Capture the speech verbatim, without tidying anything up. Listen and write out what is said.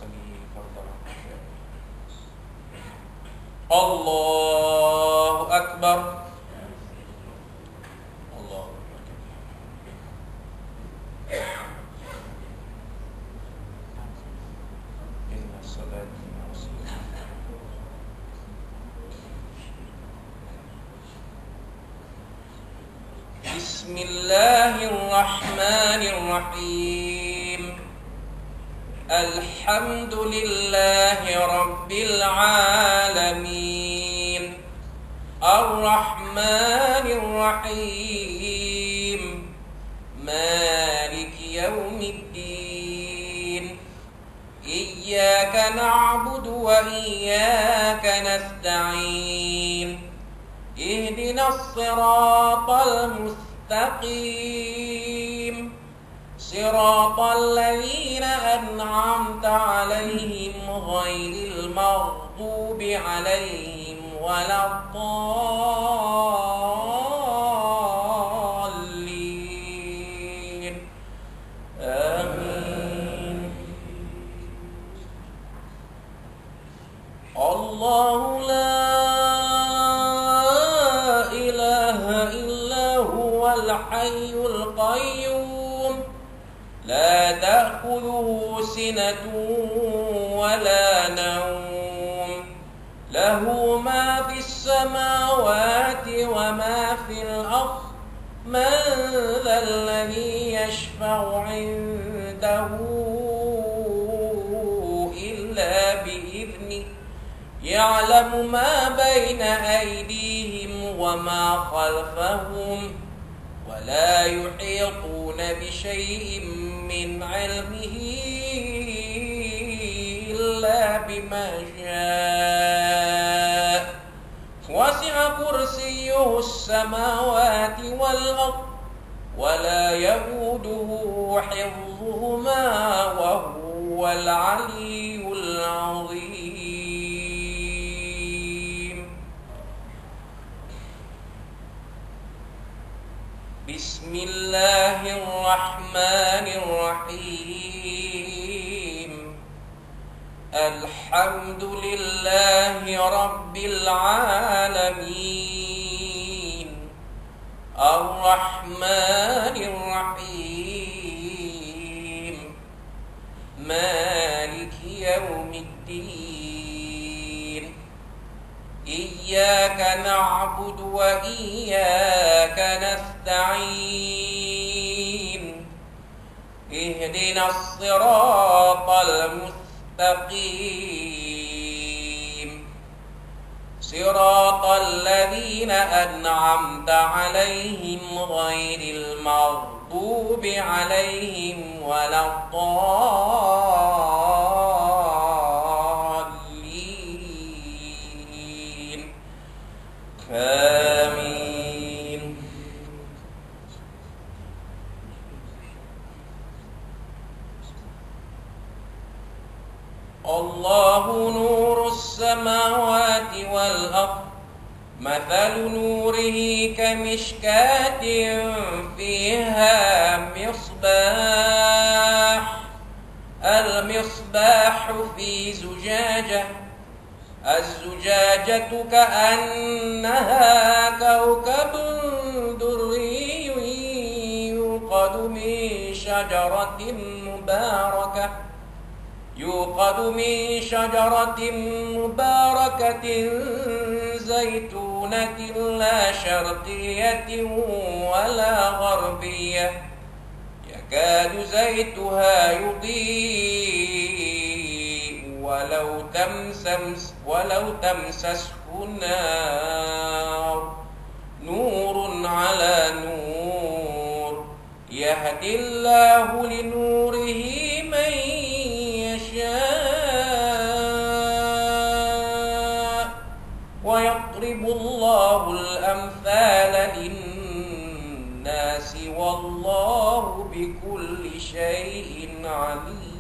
الله أكبر. الله إن الصلاة بسم الله الرحمن الرحيم. الحمد لله رب العالمين الرحمن الرحيم مالك يوم الدين إياك نعبد وإياك نستعين اهدنا الصراط المستقيم صراط الذين أنعمت عليهم غير المغضوب عليهم ولا الضالين آمين. الله لا إله إلا هو الحي القيوم لا تأخذه سنة ولا نوم له ما في السماوات وما في الأرض من ذا الذي يشفع عنده إلا بإذنه يعلم ما بين أيديهم وما خلفهم ولا يحيطون بشيء من علمه إلا بما شاء وسع كرسيه السماوات والأرض ولا يئوده حفظهما وهو العلي العظيم. بسم الله الرحمن الرحيم. الحمد لله رب العالمين الرحمن الرحيم مالك يوم الدين إياك نعبد وإياك نستعين اهدنا الصراط المستقيم صراط الذين أنعمت عليهم غير المغضوب عليهم ولا الضالين آمين. الله نور السماوات والأرض مثل نوره كمشكاة فيها مصباح المصباح في زجاجة الزجاجة كأنها كوكب دري يوقد من شجرة مباركة يوقد من شجرة مباركة زيتونة لا شرقية ولا غربية يكاد زيتها يضيء ولو تمسس ولو تمسسه نار نور على نور يهدي الله لنوره من ويضرب الله الأمثال للناس والله بكل شيء عليم.